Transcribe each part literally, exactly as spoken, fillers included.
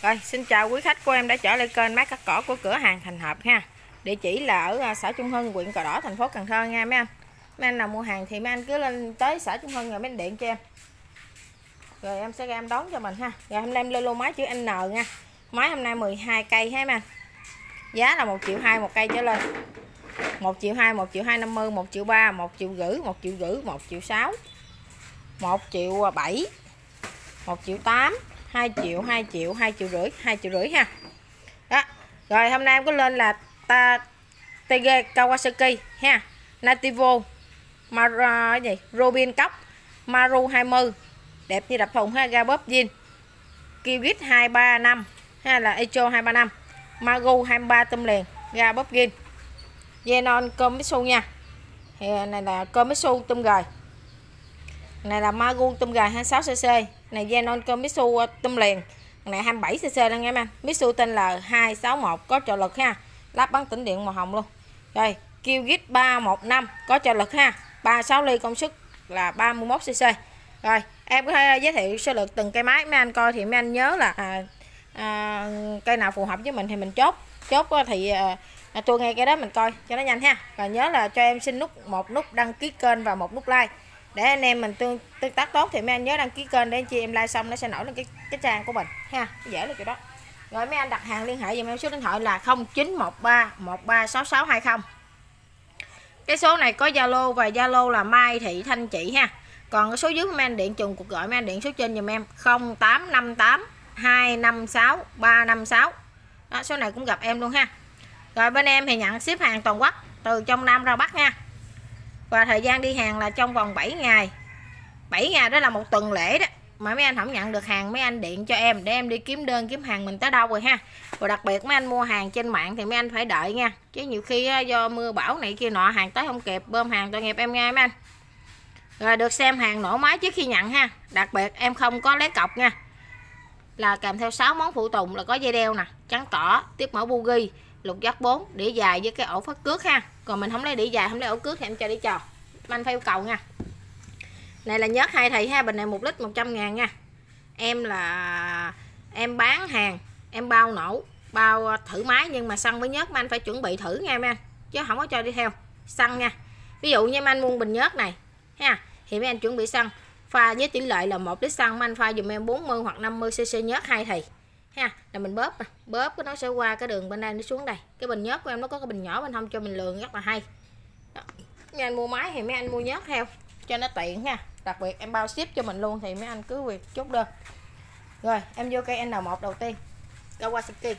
Rồi, xin chào quý khách của em đã trở lại kênh máy cắt cỏ của cửa hàng Thành Hợp ha. Địa chỉ là ở xã Trung Hưng, huyện Cờ Đỏ, thành phố Cần Thơ nha mấy anh. Mấy anh nào mua hàng thì mấy anh cứ lên tới xã Trung Hưng rồi mấy anh điện cho em. Rồi em sẽ ra em đón cho mình ha. Rồi hôm nay em lên lô máy chữ N nha. Máy hôm nay mười hai cây ha mấy anh. Giá là một triệu hai một cây trở lên. một triệu hai, một triệu hai năm mươi, một triệu ba, một triệu rưỡi, một triệu rưỡi, một triệu sáu, một triệu bảy, một triệu tám, hai triệu, hai triệu, hai triệu rưỡi, hai triệu rưỡi ha. Đó. Rồi hôm nay em có lên là ta tê giê Kawasaki ha, Nativo, Mar cái gì? Robin cốc, Maru hai mươi. Đẹp như đập thùng ha, ga bóp zin. Kyrgyz hai ba năm ha, là Echo hai ba năm. Magu hai ba tôm liền, ga bóp zin. Zenon Komitsu nha. Thì này là Komitsu tôm gời. Này là Magu tôm gời hai mươi sáu xê xê. Này Zenon Komitsu tôm liền. Này hai mươi bảy xê xê luôn em anh. Mitsu tên là hai sáu một, có trợ lực ha. Lắp bắn tĩnh điện màu hồng luôn. Rồi, Kyrgyz ba một năm có trợ lực ha. ba mươi sáu ly, công suất là ba mươi mốt xê xê. Rồi, em có thể giới thiệu sơ lược từng cây máy mấy anh coi thì mấy anh nhớ là à, à, cây nào phù hợp với mình thì mình chốt. Chốt thì à, à, tôi nghe cái đó mình coi cho nó nhanh ha. Và nhớ là cho em xin nút một nút đăng ký kênh và một nút like để anh em mình tương tương tác tốt. Thì mấy anh nhớ đăng ký kênh để anh chị em like xong nó sẽ nổi lên cái cái trang của mình ha, dễ là chỗ đó. Rồi mấy anh đặt hàng liên hệ dùm em số điện thoại là không chín một ba một ba sáu sáu hai không. Cái số này có Zalo và Zalo là Mai Thị Thanh Chị ha. Còn cái số dưới mấy anh điện trùng cuộc gọi mấy anh điện số trên dùm em không tám năm tám hai năm sáu ba năm sáu. Đó, số này cũng gặp em luôn ha. Rồi bên em thì nhận ship hàng toàn quốc từ trong Nam ra Bắc nha. Và thời gian đi hàng là trong vòng bảy ngày. bảy ngày đó là một tuần lễ đó. Mà mấy anh không nhận được hàng mấy anh điện cho em để em đi kiếm đơn kiếm hàng mình tới đâu rồi ha. Và đặc biệt mấy anh mua hàng trên mạng thì mấy anh phải đợi nha. Chứ nhiều khi do mưa bão này kia nọ hàng tới không kịp, bơm hàng tội nghiệp em nghe mấy anh. Rồi được xem hàng nổ máy trước khi nhận ha. Đặc biệt em không có lấy cọc nha. Là kèm theo sáu món phụ tùng là có dây đeo nè, trắng cỏ, tiếp mẫu bugi, lục giác bốn, đĩa dài với cái ổ phát cước ha. Còn mình không lấy đĩa dài, không lấy ổ cước thì em cho đĩa tròn. Anh phải yêu cầu nha. Này là nhớt hai thầy ha, bình này một lít một trăm ngàn nha. Em là em bán hàng, em bao nổ, bao thử máy nhưng mà xăng với nhớt mà anh phải chuẩn bị thử nha em anh. Chứ không có cho đi theo xăng nha. Ví dụ như anh mua bình nhớt này ha, thì mấy anh chuẩn bị xăng pha với tỷ lệ là một lít xăng mà anh pha dùm em bốn mươi hoặc năm mươi xê xê nhớt hai thầy ha. Là mình bóp bóp cái nó sẽ qua cái đường bên đây nó xuống đây. Cái bình nhớt của em nó có cái bình nhỏ bên hông cho mình lường rất là hay. Đó. Mấy anh mua máy thì mấy anh mua nhớt theo cho nó tiện ha. Đặc biệt em bao ship cho mình luôn thì mấy anh cứ việc chốt đơn. Rồi em vô cây N một đầu tiên Kawasaki.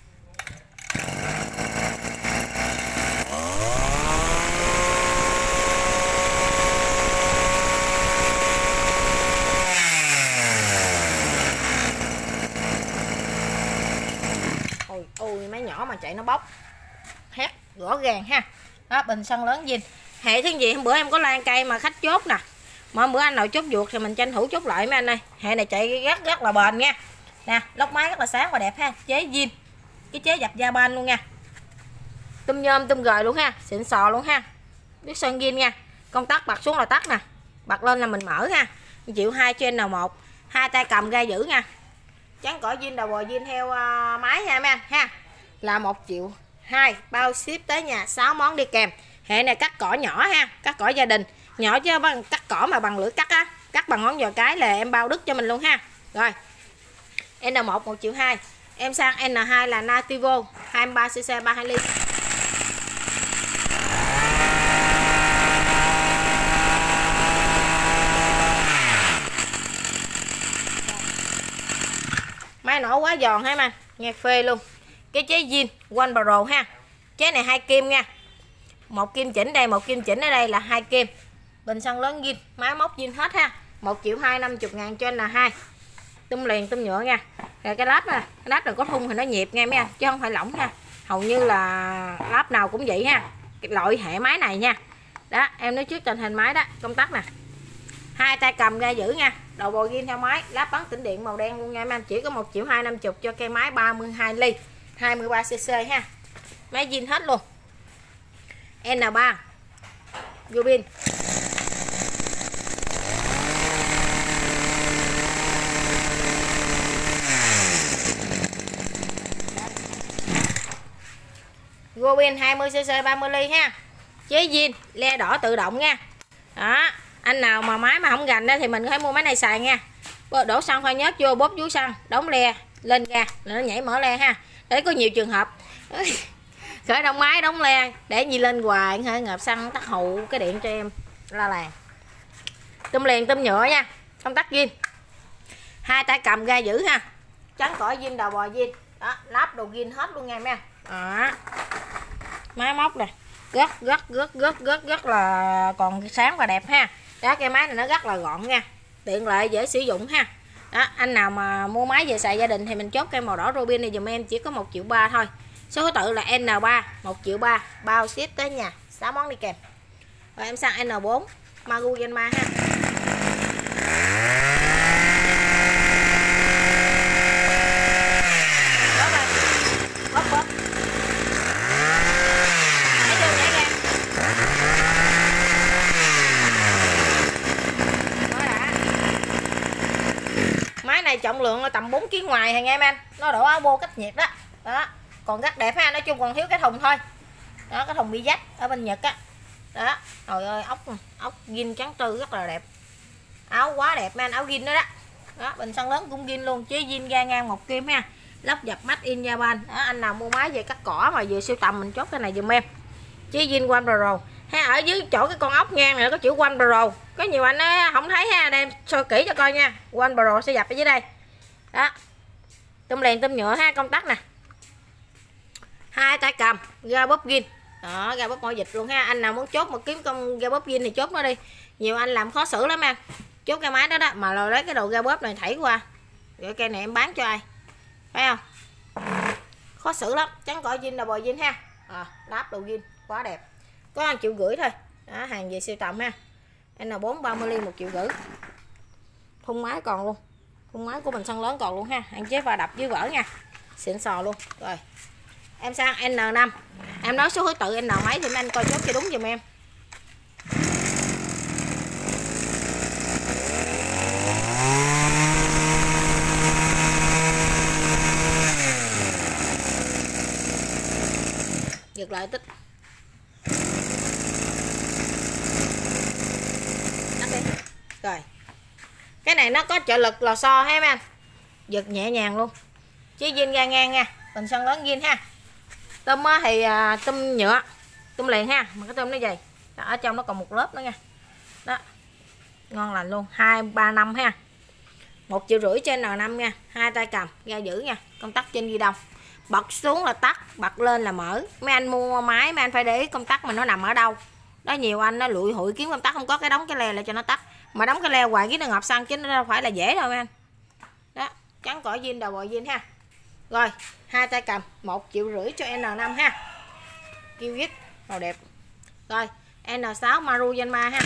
Ôi, ôi máy nhỏ mà chạy nó bốc hét rõ ràng ha. Đó, bình xăng lớn zin. Hệ thứ gì hôm bữa em có lan cây mà khách chốt nè. Mà bữa anh nào chốt vuột thì mình tranh thủ chốt lại mấy anh ơi. Hệ này chạy rất rất là bền nha. Nè, lốc máy rất là sáng và đẹp ha. Chế zin. Cái chế dập da ban luôn nha. Tôm nhôm tôm gời luôn ha, xịn sò luôn ha. Biết sơn zin nha. Công tắc bật xuống là tắt nè. Bật lên là mình mở ha. một triệu hai trên N một. Hai tay cầm ga giữ nha. Trắng cỏ zin đầu bò zin theo uh, máy nha mấy anh ha. Là một triệu hai, bao ship tới nhà, sáu món đi kèm. Hệ này cắt cỏ nhỏ ha, cắt cỏ gia đình. Nhỏ chứ bằng cắt cỏ mà bằng lưỡi cắt á, cắt bằng ngón giò cái là em bao đứt cho mình luôn ha. Rồi. N một một triệu hai. Em sang N hai là Nativo hai mươi ba xê xê ba mươi hai ly. Máy nổ quá giòn ha mà, nghe phê luôn. Cái chế zin One Pro ha. Chế này hai kim nha. Một kim chỉnh đây, một kim chỉnh ở đây là hai kim. Bình xăng lớn zin, máy móc zin hết ha. một triệu hai năm mươi ngàn cho N hai. Tum liền tum nhựa nha. Rồi cái láp nè, cái láp này có thun thì nó nhịp nghe mấy anh, chứ không phải lỏng ha. Hầu như là láp nào cũng vậy ha. Cái loại hệ máy này nha. Đó, em nói trước tình hình máy đó, công tắc nè. Hai tay cầm ga giữ nha. Đầu bò zin theo máy, láp bắn tĩnh điện màu đen luôn nha em anh. Chỉ có một triệu hai năm mươi cho cây máy ba mươi hai ly, hai mươi ba xê xê ha. Máy zin hết luôn. N ba Robin. Robin hai mươi xê xê ba mươi ly ha. Chế zin le đỏ tự động nha. Đó, anh nào mà máy mà không gành đó thì mình có thể mua máy này xài nha. Đổ xăng khoan nhớt vô, bóp vú xăng, đóng le lên ga nó nhảy mở le ha. Đấy, có nhiều trường hợp khởi động máy đóng le để gì lên hoài hơi ngập xăng tắt hụ cái điện cho em la làng. Tôm liền tôm nhựa nha, công tắc zin, hai tay cầm ga giữ ha, trắng cỏ zin, đầu bò zin, đó, lắp đồ zin hết luôn nha mấy em. Đó, máy móc nè, rất rất rất rất rất rất là còn sáng và đẹp ha. Đó, cái máy này nó rất là gọn nha, tiện lợi dễ sử dụng ha. Đó, anh nào mà mua máy về xài gia đình thì mình chốt cây màu đỏ Robin này dùm em, chỉ có một triệu ba thôi. Số thứ tự là N ba, một triệu ba, bao ship tới nhà, sáu món đi kèm. Rồi em sang N bốn Magu Yanma ha. Bóp lên, bóp bóp. Thấy chưa, nhảy ra. Đó đã. Máy này trọng lượng là tầm bốn ki lô gam ngoài hàng em anh. Nó đổ áo bô cách nhiệt đó. Đó, còn rất đẹp ha, nói chung còn thiếu cái thùng thôi. Đó, cái thùng bị rách ở bên Nhật á. Đó, trời ơi, ốc ốc zin trắng tư rất là đẹp. Áo quá đẹp man, áo zin đó đó. Đó, bình xăng lớn cũng zin luôn, chế zin ga ngang một kim ha. Lắp dập made in Japan. Đó, anh nào mua máy về cắt cỏ mà vừa siêu tầm mình chốt cái này giùm em. Chế zin One Pro. Ha, ở dưới chỗ cái con ốc ngang này có chữ One Pro. Có nhiều anh á không thấy ha, đem soi kỹ cho coi nha. One Pro sẽ dập ở dưới đây. Đó. Tôm liền tôm nhựa ha, công tắc nè. Hai tay cầm, ga bóp zin. Đó, ga bóp mọi dịch luôn ha. Anh nào muốn chốt một kiếm công ga bóp zin thì chốt nó đi. Nhiều anh làm khó xử lắm em. Chốt cái máy đó đó mà rồi lấy cái đồ ga bóp này thảy qua. Rồi cây này em bán cho ai? Phải không? Khó xử lắm, trắng cỏ zin là bò zin ha. À, đáp đồ zin quá đẹp. Có một triệu rưỡi thôi. Đó, hàng về siêu tầm ha. N bốn ba mươi ly một triệu rưỡi. Thun máy còn luôn. Thun máy của mình xăng lớn còn luôn ha. Hạn chế va đập dưới vỡ nha. Xịn sò luôn. Rồi. Em sang N năm. Em nói số thứ tự N mấy thì mấy anh coi chốt cho đúng giùm em. Giật lại tích. Tắt đi. Rồi. Cái này nó có trợ lực lò xo ha mấy anh. Giật nhẹ nhàng luôn. Chế zin ga ngang nha. Bình xăng lớn zin ha. Tôm thì à, tôm nhựa, tôm liền ha, mà cái tôm nó dày. Đó, ở trong nó còn một lớp nữa nha. Đó. Ngon lành luôn, hai ba năm ha. một triệu rưỡi trên N năm nha, hai tay cầm, ga giữ nha, công tắc trên ghi đông. Bật xuống là tắt, bật lên là mở. Mấy anh mua máy mấy anh phải để ý công tắc mình nó nằm ở đâu. Đó, nhiều anh nó lụi hụi kiếm công tắc không có, cái đóng cái le lại cho nó tắt. Mà đóng cái le hoài cái nó ngập xăng chứ nó đâu phải là dễ đâu mấy anh. Đó, trắng cỏ zin, đầu bò zin ha. Rồi, hai tay cầm, một triệu rưỡi cho N năm ha. Kêu vít màu đẹp. Rồi, N sáu Maru Yanma ha.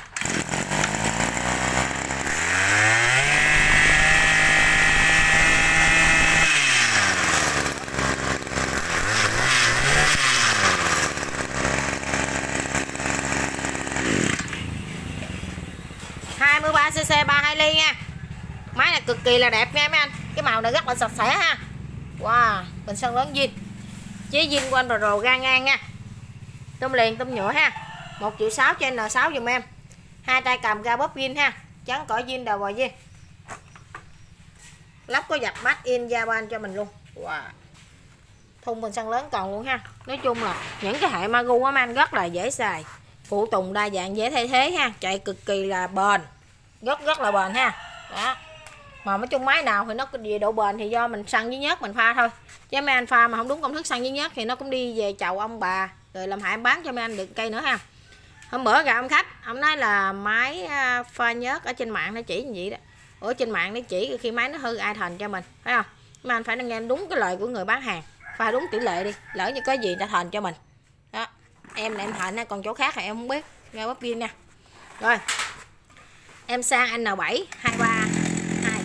hai mươi ba xê xê ba mươi hai ly nha. Máy này cực kỳ là đẹp nha mấy anh. Cái màu này rất là sạch sẽ ha. Wow, bình xăng lớn zin. Chế zin One Pro ga ngang nha. Tôm liền tôm nhựa ha. một triệu sáu cho N sáu giùm em. Hai tay cầm ga bóp zin ha. Trắng cỏ zin, đầu bò zin. Lắp có dập made in Japan cho mình luôn. Wow. Thun bình xăng lớn còn luôn ha. Nói chung là những cái hệ Magu á man rất là dễ xài. Phụ tùng đa dạng dễ thay thế ha. Chạy cực kỳ là bền. Rất rất là bền ha. Đó. Mà nói chung máy nào thì nó về độ bền thì do mình xăng với nhớt mình pha thôi. Chứ mấy anh pha mà không đúng công thức xăng với nhớt thì nó cũng đi về chầu ông bà rồi làm hại bán cho mấy anh được cây nữa ha. Hôm bữa gặp ông khách, ông nói là máy pha nhớt ở trên mạng nó chỉ như vậy đó. Ở trên mạng nó chỉ khi máy nó hư ai thền cho mình, phải không? Mà anh phải nghe đúng cái lời của người bán hàng, pha đúng tỷ lệ đi, lỡ như có gì ta thền cho mình. Đó. Em là em thền, còn chỗ khác thì em không biết, nghe bóp viên nha. Rồi. Em sang N bảy hai ba hai.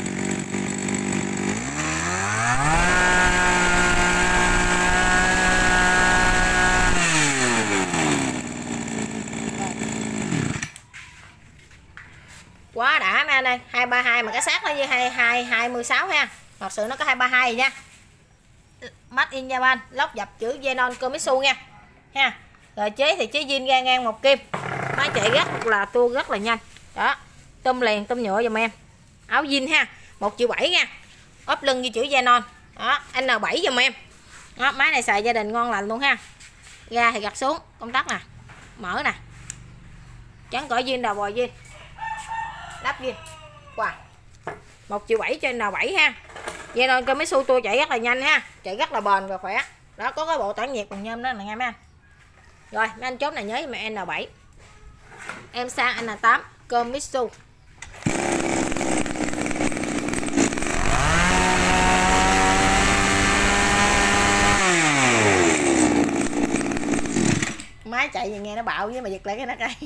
Quá đã mấy anh ơi, hai ba hai mà cái xác nó như hai hai hai mươi sáu ha. Thật sự nó có hai ba hai nha. Made in Japan, lốc dập chữ Zenon Komitsu nha ha. Rồi chế thì chế zin ga ngang một kim, máy chạy rất là tua rất là nhanh đó. Tôm liền tôm nhựa giùm em, áo zin ha, một triệu bảy nha, ốp lưng ghi chữ Zenon đó, N bảy giùm em đó. Máy này xài gia đình ngon lành luôn ha. Ga thì gặt xuống, công tắc nè, mở nè, chắn cỏ zin, đầu bò zin, lắp zin. Wow, một triệu bảy cho N bảy ha. Zenon Komitsu tua chạy rất là nhanh ha, chạy rất là bền và khỏe đó. Có cái bộ tản nhiệt bằng nhôm đó là nghe mấy anh. Rồi mấy anh chốt này nhớ mà N bảy, em sang N tám Komitsu. Máy chạy gì nghe nó bạo với mà giật lại cái nắp đây.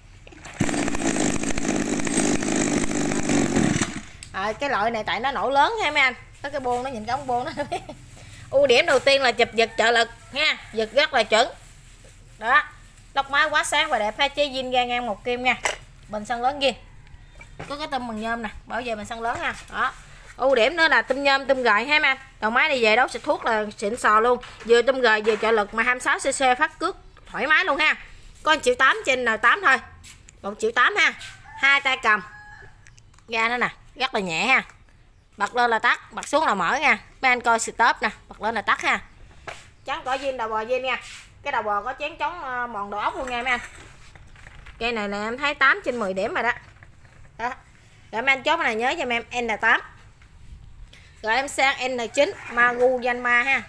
À, cái loại này tại nó nổ lớn ha mấy anh, có cái bôn nó nhìn cái ống bôn nó. Ưu điểm đầu tiên là chụp giật trợ lực nha, giật rất là chuẩn đó. Lốc máy quá sáng và đẹp ha, chế zin ga ngang một kim nha, bình xăng lớn zin, có cái tôm bằng nhôm nè, bảo vệ bình xăng lớn ha đó. Ưu điểm nữa là tôm nhôm tôm gời ha mấy anh. Đầu máy này về đấu xịt thuốc là xịn sò luôn, vừa tôm gời vừa trợ lực mà hai mươi sáu xê xê phát cước thoải mái luôn ha. Có một triệu tám trên N tám thôi, một triệu tám ha. Hai tay cầm ga nữa nè, rất là nhẹ ha, bật lên là tắt, bật xuống là mở nha. Mấy anh coi stop nè, bật lên là tắt ha. Chắn cỏ zin, đầu bò zin nha, cái đầu bò có chén chống mòn đầu ốc luôn nha mấy anh. Cây này là em thấy tám trên mười điểm rồi đó đó. Rồi mấy anh chốt này nhớ cho em N tám. Rồi em sang N chín Magu Yanma ha.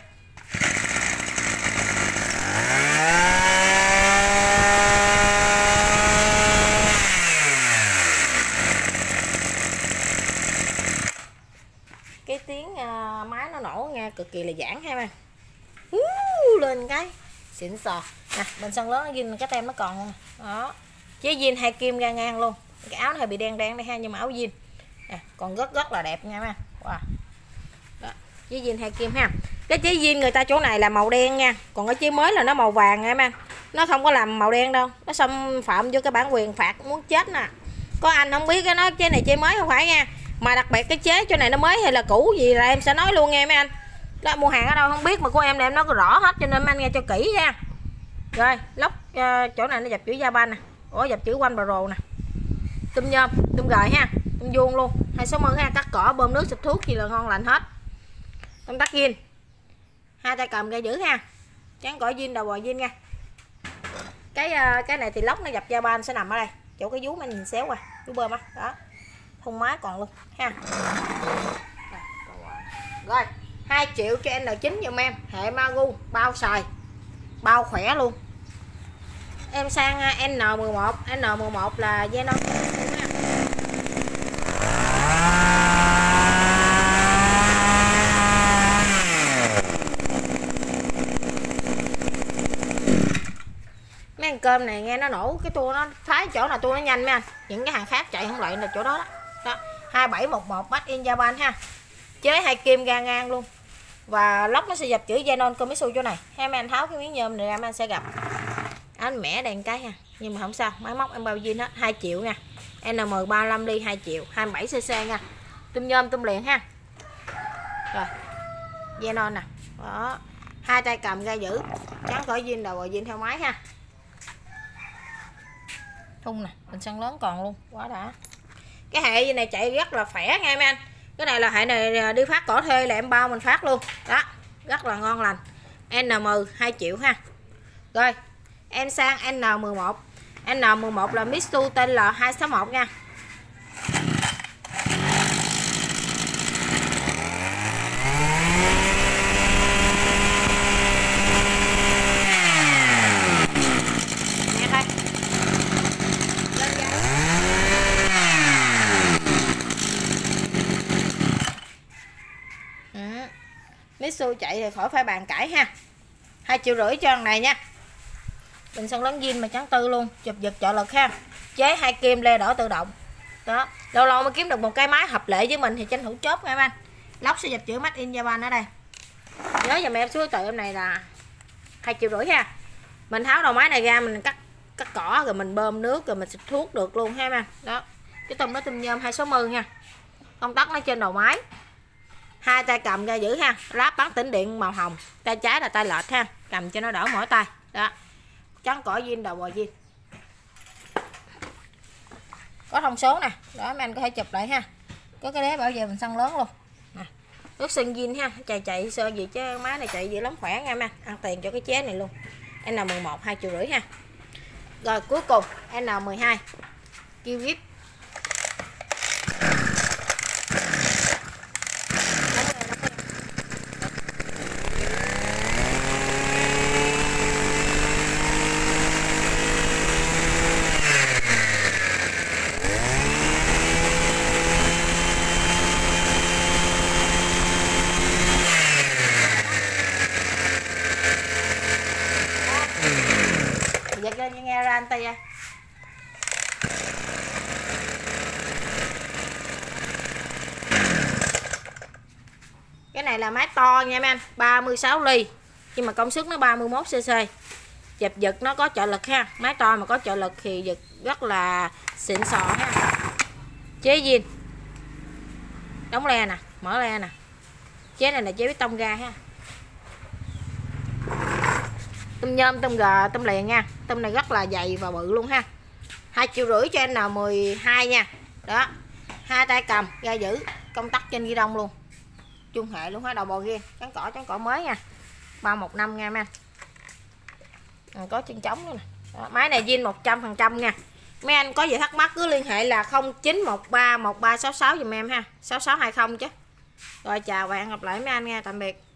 Cái tiếng uh, máy nó nổ nghe cực kỳ là giãn ha bạn. Uh, lên cái xịn sò nè, bên sân lớn nó ghi cái tem nó còn luôn đó. Chế zin hai kim ga ngang luôn, cái áo này bị đen đen đây ha, nhưng mà áo zin nè, còn rất rất là đẹp nha mấy. Wow. Đó, chế zin hai kim ha. Cái chế zin người ta chỗ này là màu đen nha, còn cái chế mới là nó màu vàng nha mấy. Nó không có làm màu đen đâu, nó xâm phạm vô cái bản quyền phạt muốn chết nè. Có anh không biết cái nó chế này chế mới không phải nha, mà đặc biệt cái chế chỗ này nó mới hay là cũ gì là em sẽ nói luôn nghe mấy anh. Đó, mua hàng ở đâu không biết mà của em là em nói rõ hết, cho nên mấy anh nghe cho kỹ nha. Rồi lốc uh, chỗ này nó dập chữ Japan nè, ủa dập chữ One Pro nè, tôm nhôm tôm gời ha, tôm vuông luôn, hai số mơ ha, cắt cỏ bơm nước xịt thuốc gì là ngon lành hết. Công tắc zin, hai tay cầm gây giữ ha, chắn cỏ zin, đầu bò zin nha. Cái uh, cái này thì lốc nó dập Japan sẽ nằm ở đây, chỗ cái vú mà nhìn xéo qua, vú bơm á đó, thùng máy còn luôn ha. Rồi hai triệu cho N chín giùm em, hệ Magu, bao xài bao khỏe luôn. Em sang N mười một, N mười một là Zenon. Mấy ăn cơm này nghe nó nổ cái tua, nó phá chỗ nào tua nó nhanh mấy anh, những cái hàng khác chạy không lại là chỗ đó đó, đó. Hai bảy một một Made in Japan ha, chế hai kim ga ngang luôn, và lốc nó sẽ dập chữ Zenon Komitsu chỗ này. Hai mấy anh tháo cái miếng nhôm này ra mấy anh sẽ gặp anh mẻ đèn cái ha, nhưng mà không sao, máy móc em bao zin hết. Hai triệu nha, N M ba mươi lăm ly hai triệu, hai mươi bảy xê xê nha, tôm nhôm tôm liền ha. Rồi Zenon nè đó, hai tay cầm ra giữ, chắn khỏi zin, đầu rồi zin theo máy ha. Thun nè, bình xăng lớn còn luôn, quá đã. Cái hệ này chạy rất là khỏe nha mấy anh. Cái này là hệ này đi phát cỏ thuê là em bao mình phát luôn đó, rất là ngon lành. N M hai triệu ha. Rồi em sang N mười một, N mười một là Mitsu tên là hai sáu một nha. Mitsu chạy thì khỏi phải bàn cãi ha. Hai triệu rưỡi cho thằng này nha. Bình xăng lớn zin mà trắng tư luôn, chụp giật trợ lực ha. Chế hai kim le đỏ tự động. Đó, lâu lâu mới kiếm được một cái máy hợp lệ với mình thì tranh thủ chốt nha anh. Lốc sẽ dập chữ Made in Japan ở đây. Nhớ giùm em số tự em này là hai triệu rưỡi ha. Mình tháo đầu máy này ra, mình cắt cắt cỏ rồi mình bơm nước rồi mình xịt thuốc được luôn ha anh. Đó. Cái tôm đó tôm nhôm hai số mươi nha. Công tắc nó trên đầu máy. Hai tay cầm ra giữ ha, láp bắn tĩnh điện màu hồng, tay trái là tay lệch ha, cầm cho nó đỡ mỏi tay đó. Trắng cỏ zin đầu bò zin, có thông số nè đó, mấy anh có thể chụp lại ha, có cái đế bảo vệ mình xăng lớn luôn nè. Nước sơn zin ha, chạy chạy sơ gì chứ má này chạy dữ lắm, khỏe nha em, ăn tiền cho cái chế này luôn. N mười một hai triệu rưỡi ha. Rồi cuối cùng N mười hai kêu vip. Giật lên như nghe ra anh tay ra. Cái này là máy to nha mấy anh, ba mươi sáu ly nhưng mà công suất nó ba mươi mốt xê xê. Chụp giật nó có trợ lực ha, máy to mà có trợ lực thì giật rất là xịn sò ha. Chế zin, đóng le nè, mở le nè. Chế này là chế bê tông ga ha. Tôm nhôm, tôm gà, tôm liền nha. Tôm này rất là dày và bự luôn ha. Hai triệu rưỡi cho N mười hai nha. Đó. Hai tay cầm ra giữ, công tắc trên ghi đông luôn. Trung hệ luôn ha, đầu bò ghiên, trắng cỏ trắng cỏ mới nha. ba một năm nha mấy anh. Có chân trống nữa nè. Đó, máy này zin một trăm phần trăm nha. Mấy anh có gì thắc mắc cứ liên hệ là không chín một ba một ba sáu sáu giùm em ha. sáu sáu hai không chứ. Rồi chào và hẹn gặp lại mấy anh nha, tạm biệt.